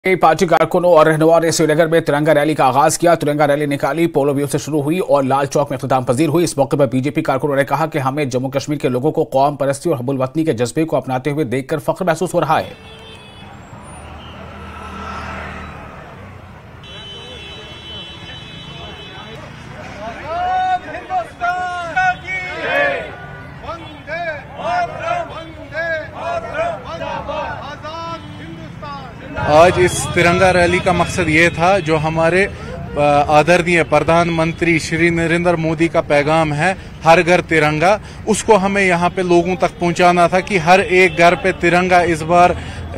Party कारकुनों और रहनुमाओं ने श्रीनगर में तिरंगा रैली का आगाज किया। तिरंगा रैली निकाली, पोलो व्यू से शुरू हुई और लाल चौक में इख्तिताम पजीर हुई। इस मौके पर बीजेपी कारकुनों ने कहा कि हमें जम्मू कश्मीर के लोगों को कौम परस्ती और हब्बुल वतनी के जज्बे को अपनाते हुए देखकर फख्र महसूस हो रहा है। आज इस तिरंगा रैली का मकसद ये था, जो हमारे आदरणीय प्रधानमंत्री श्री नरेंद्र मोदी का पैगाम है हर घर तिरंगा, उसको हमें यहाँ पे लोगों तक पहुँचाना था कि हर एक घर पे तिरंगा इस बार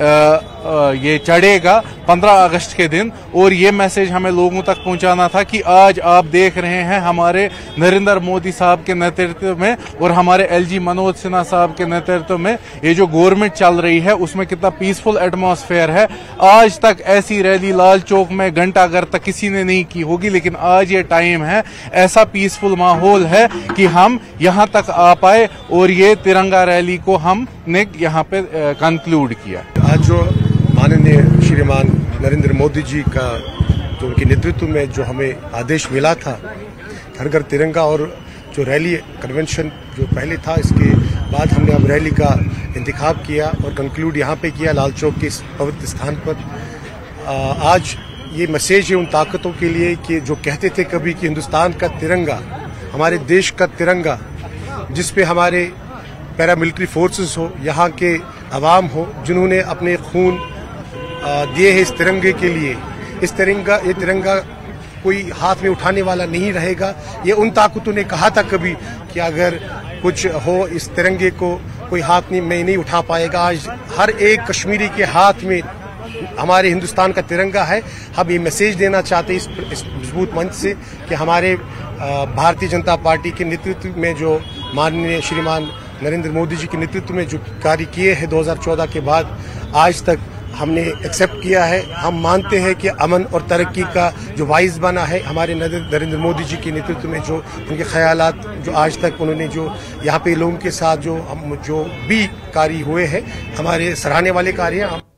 ये चढ़ेगा 15 अगस्त के दिन। और ये मैसेज हमें लोगों तक पहुंचाना था कि आज आप देख रहे हैं हमारे नरेंद्र मोदी साहब के नेतृत्व में और हमारे एलजी मनोज सिन्हा साहब के नेतृत्व में ये जो गवर्नमेंट चल रही है उसमें कितना पीसफुल एटमॉस्फेयर है। आज तक ऐसी रैली लाल चौक में घंटा घर तक किसी ने नहीं की होगी, लेकिन आज ये टाइम है, ऐसा पीसफुल माहौल है कि हम यहाँ तक आ पाए और ये तिरंगा रैली को हमने यहाँ पे कंक्लूड किया। आज जो माननीय श्रीमान नरेंद्र मोदी जी का जो उनके नेतृत्व में जो हमें आदेश मिला था हर घर तिरंगा, और जो रैली कन्वेंशन जो पहले था, इसके बाद हमने अब रैली का इंतखाब किया और कंक्लूड यहाँ पे किया लाल चौक के इस पवित्र स्थान पर। आज ये मैसेज है उन ताकतों के लिए कि जो कहते थे कभी कि हिंदुस्तान का तिरंगा, हमारे देश का तिरंगा, जिसपे हमारे पैरामिलिट्री फोर्सेस हो, यहाँ के अवाम हो, जिन्होंने अपने खून दिए हैं इस तिरंगे के लिए। ये तिरंगा कोई हाथ में उठाने वाला नहीं रहेगा। ये उन ताकतों ने कहा था कभी कि अगर कुछ हो इस तिरंगे को कोई हाथ में नहीं उठा पाएगा। आज हर एक कश्मीरी के हाथ में हमारे हिंदुस्तान का तिरंगा है। हम ये मैसेज देना चाहते हैं इस मजबूत मंच से कि हमारे भारतीय जनता पार्टी के नेतृत्व में जो माननीय श्रीमान नरेंद्र मोदी जी के नेतृत्व में जो कार्य किए हैं 2014 के बाद आज तक हमने एक्सेप्ट किया है। हम मानते हैं कि अमन और तरक्की का जो वाइस बना है हमारे नरेंद्र मोदी जी के नेतृत्व में, जो उनके ख्यालात जो आज तक उन्होंने जो यहाँ पे लोगों के साथ जो भी कार्य हुए हैं, हमारे सराहने वाले कार्य हैं।